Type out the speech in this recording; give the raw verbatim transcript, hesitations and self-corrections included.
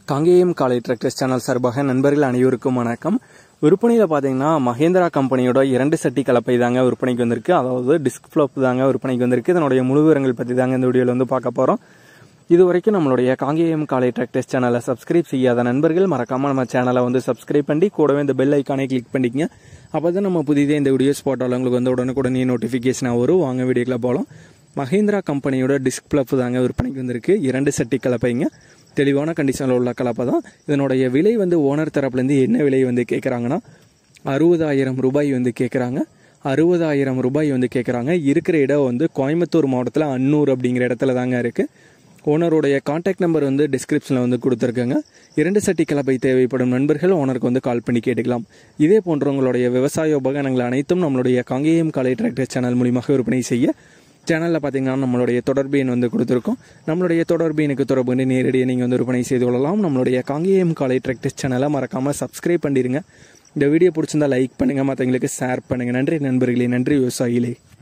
காங்கேயம் காலை tractors channel சார்பாக நண்பர்கள் அனைவருக்கும் வணக்கம். விற்பனையில் பார்த்தீங்கன்னா மஹேந்திரா கம்பெனியோட இரண்டு சட்டி கலப்பை தாங்க விற்பனைக்கு வந்திருக்கு. அதாவது டிஸ்க் ஃப்ளோப் தாங்க விற்பனைக்கு வந்திருக்கு. இதனுடைய முழு விவரங்கள் பற்றி தாங்க இந்த வீடியோவில் வந்து பார்க்க போகிறோம். இது வரைக்கும் நம்மளுடைய காங்கேயம் காலை டிராக்டர்ஸ் சேனலை சப்ஸ்கிரைப் செய்யாத நண்பர்கள் மறக்காமல் நம்ம சேனலை வந்து சப்ஸ்கிரைப் பண்ணி கூடவே இந்த பெல் ஐக்கானை கிளிக் பண்ணிக்கங்க. அப்போ தான் நம்ம புதிதே இந்த வீடியோஸ் போட்டாலும் உங்களுக்கு வந்து உடனுக்குடனே நோட்டிஃபிகேஷனாக வரும். வாங்க வீடியோக்குள்ள போகலாம். மஹேந்திரா கம்பெனியோட டிஸ்க் ஃப்ளோப் தாங்க விற்பனைக்கு வந்திருக்கு. இரண்டு சட்டி கலப்பைங்க, தெளிவான கண்டிஷனில் உள்ள கலப்பை தான். இதனுடைய விலை வந்து ஓனர் தரப்புலேருந்து என்ன விலை வந்து கேட்குறாங்கன்னா அறுபதாயிரம் ரூபாய் வந்து கேட்குறாங்க. அறுபதாயிரம் ரூபாய் வந்து கேட்குறாங்க. இருக்கிற இடம் வந்து கோயம்புத்தூர் மாவட்டத்தில் அன்னூர் அப்படிங்கிற இடத்துல தாங்க இருக்குது. ஓனருடைய கான்டாக்ட் நம்பர் வந்து டிஸ்கிரிப்ஷனில் வந்து கொடுத்துருக்காங்க. இரண்டு சட்டி கலப்பை தேவைப்படும் நண்பர்கள் ஓனருக்கு வந்து கால் பண்ணி கேட்டுக்கலாம். இதே போன்ற உங்களுடைய விவசாய உபகரணங்கள் அனைத்தும் நம்மளுடைய காங்கேயம் காலை டிராக்டர் சேனல் மூலியமாக விற்பனை செய்ய சேனலில் பார்த்தீங்கன்னா நம்மளுடைய தொடர்பு எண் வந்து கொடுத்துருக்கோம். நம்மளுடைய தொடர்பு எனக்கு தொடர்பு வந்து நேரடியாக நீங்கள் வந்து விற்பனை செய்து கொள்ளலாம். நம்மளுடைய காங்கேயம் காலை டிராக்டர் சேனலை மறக்காமல் சப்ஸ்கிரைப் பண்ணிடுங்க. இந்த வீடியோ பிடிச்சிருந்தா லைக் பண்ணுங்கள், மற்றவங்களுக்கு ஷேர் பண்ணுங்கள். நன்றி நண்பர்களே, நன்றி விவசாயிகளே.